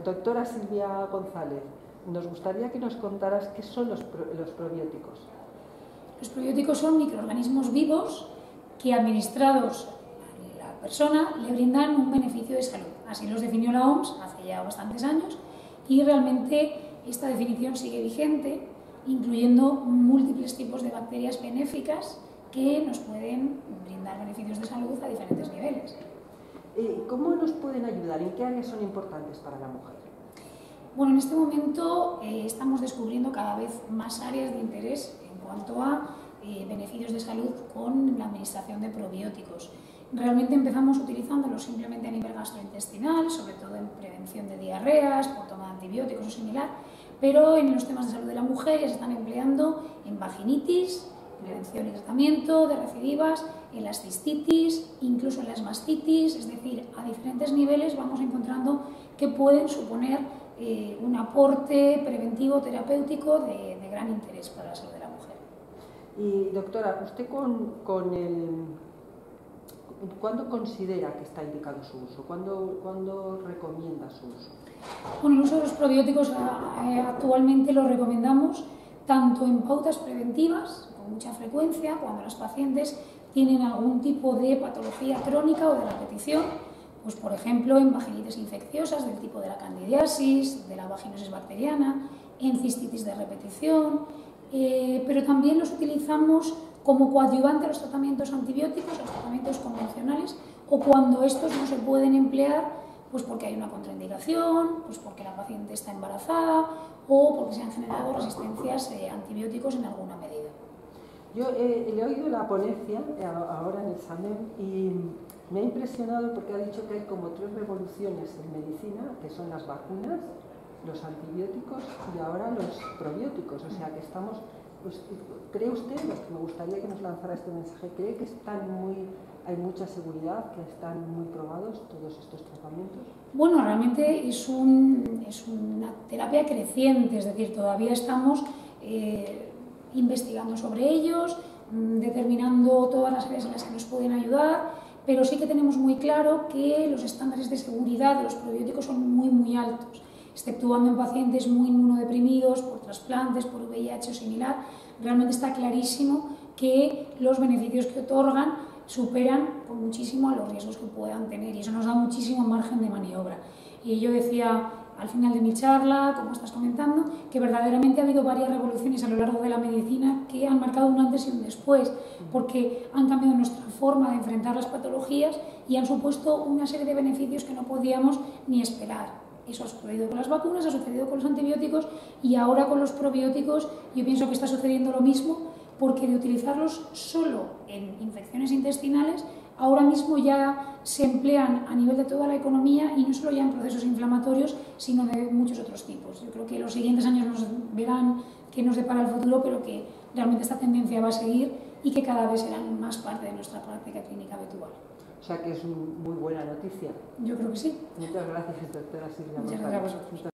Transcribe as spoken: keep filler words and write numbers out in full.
doctora Silvia González, nos gustaría que nos contaras qué son los, pro, los probióticos. Los probióticos son microorganismos vivos que, administrados a la persona, le brindan un beneficio de salud. Así los definió la O M S hace ya bastantes años y realmente esta definición sigue vigente, incluyendo múltiples tipos de bacterias benéficas que nos pueden brindar beneficios de salud a diferentes niveles. ¿Cómo nos pueden ayudar? ¿En qué áreas son importantes para la mujer? Bueno, en este momento eh, estamos descubriendo cada vez más áreas de interés en cuanto a eh, beneficios de salud con la administración de probióticos. Realmente empezamos utilizándolos simplemente a nivel gastrointestinal, sobre todo en prevención de diarreas, por toma de antibióticos o similar, pero en los temas de salud de la mujer ya se están empleando en vaginitis, prevención y tratamiento de recidivas, en las cistitis, incluso en las mastitis, es decir, a diferentes niveles vamos encontrando que pueden suponer eh, un aporte preventivo terapéutico de, de gran interés para la salud de la mujer. Y doctora, ¿usted con, con el, cuándo considera que está indicado su uso? ¿Cuándo, cuándo recomienda su uso? Bueno, el uso de los probióticos eh, actualmente lo recomendamos tanto en pautas preventivas, con mucha frecuencia, cuando las pacientes tienen algún tipo de patología crónica o de repetición, pues por ejemplo en vaginitis infecciosas del tipo de la candidiasis, de la vaginosis bacteriana, en cistitis de repetición, eh, pero también los utilizamos como coadyuvante a los tratamientos antibióticos, a los tratamientos convencionales, o cuando estos no se pueden emplear pues porque hay una contraindicación, pues porque la paciente está embarazada o porque se han generado resistencias eh, a antibióticos en alguna medida. Yo eh, le he oído la ponencia eh, ahora en el SAMEM y me ha impresionado porque ha dicho que hay como tres revoluciones en medicina, que son las vacunas, los antibióticos y ahora los probióticos. O sea que estamos, pues, ¿cree usted, me gustaría que nos lanzara este mensaje, cree que están muy, hay mucha seguridad, que están muy probados todos estos tratamientos? Bueno, realmente es, un, es una terapia creciente, es decir, todavía estamos eh, investigando sobre ellos, determinando todas las áreas en las que nos pueden ayudar, pero sí que tenemos muy claro que los estándares de seguridad de los probióticos son muy, muy altos, exceptuando en pacientes muy inmunodeprimidos por trasplantes, por V I H o similar. Realmente está clarísimo que los beneficios que otorgan superan con muchísimo a los riesgos que puedan tener y eso nos da muchísimo margen de maniobra. Y yo decía al final de mi charla, como estás comentando, que verdaderamente ha habido varias revoluciones a lo largo de la medicina que han marcado un antes y un después, porque han cambiado nuestra forma de enfrentar las patologías y han supuesto una serie de beneficios que no podíamos ni esperar. Eso ha sucedido con las vacunas, ha sucedido con los antibióticos y ahora con los probióticos yo pienso que está sucediendo lo mismo, porque de utilizarlos solo en infecciones intestinales, ahora mismo ya se emplean a nivel de toda la economía y no solo ya en procesos inflamatorios, sino de muchos otros tipos. Yo creo que los siguientes años nos verán qué nos depara el futuro, pero que realmente esta tendencia va a seguir y que cada vez serán más parte de nuestra práctica clínica habitual. O sea que es muy buena noticia. Yo creo que sí. Muchas gracias, doctora Silvia. Muchas gracias a vosotros.